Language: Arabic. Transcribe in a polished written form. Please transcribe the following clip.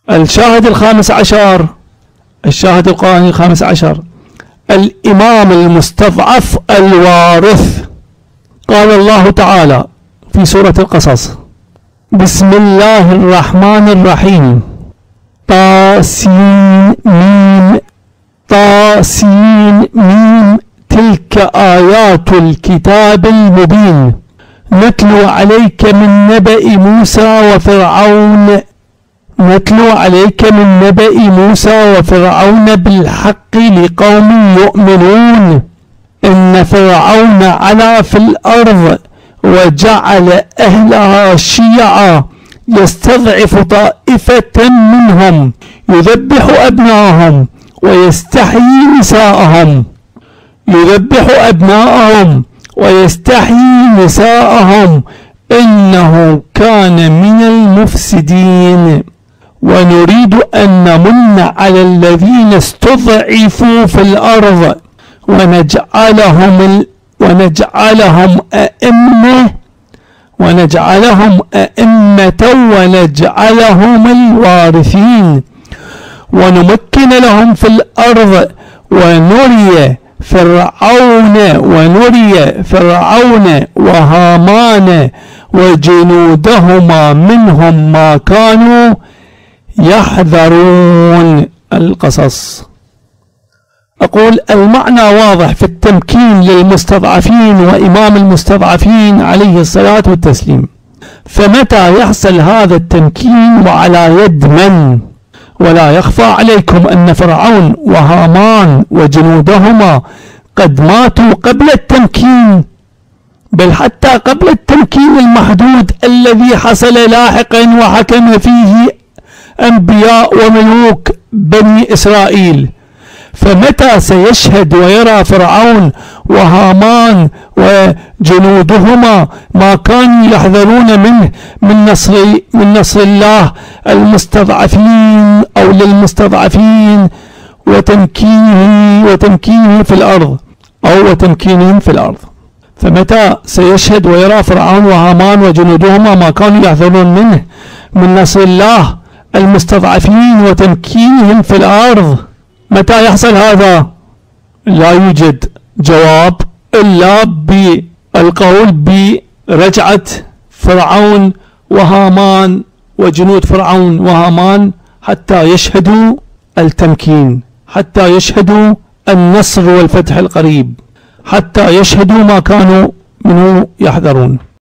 الشاهد الخامس عشر، الشاهد القرآني الخامس عشر، الإمام المستضعف الوارث. قال الله تعالى في سورة القصص: بسم الله الرحمن الرحيم، طاسين ميم طاسين ميم، تلك آيات الكتاب المبين، نتلو عليك من نبأ موسى وفرعون، نتلو عليك من نبأ موسى وفرعون بالحق لقوم يؤمنون، إن فرعون علا في الأرض وجعل أهلها شيعا يستضعف طائفة منهم يذبح أبناءهم ويستحيي نساءهم، يذبح أبناءهم ويستحيي نساءهم، إنه كان من المفسدين. ونريد أن نمن على الذين استضعفوا في الأرض ونجعلهم أئمة ونجعلهم الوارثين، ونمكن لهم في الأرض ونري فرعون وهامان وجنودهما منهم ما كانوا يحذرون. القصص. أقول المعنى واضح في التمكين للمستضعفين وإمام المستضعفين عليه الصلاة والتسليم. فمتى يحصل هذا التمكين وعلى يد من؟ ولا يخفى عليكم أن فرعون وهامان وجنودهما قد ماتوا قبل التمكين، بل حتى قبل التمكين المحدود الذي حصل لاحقا وحكم فيه أنبياء وملوك بني إسرائيل. فمتى سيشهد ويرى فرعون وهامان وجنودهما ما كانوا يحذرون منه من نصر الله المستضعفين أو للمستضعفين وتمكينه في الأرض أو وتمكينهم في الأرض. فمتى سيشهد ويرى فرعون وهامان وجنودهما ما كانوا يحذرون منه من نصر الله المستضعفين وتمكينهم في الأرض؟ متى يحصل هذا؟ لا يوجد جواب إلا بالقول برجعة فرعون وهامان وجنود فرعون وهامان حتى يشهدوا التمكين، حتى يشهدوا النصر والفتح القريب، حتى يشهدوا ما كانوا منه يحذرون.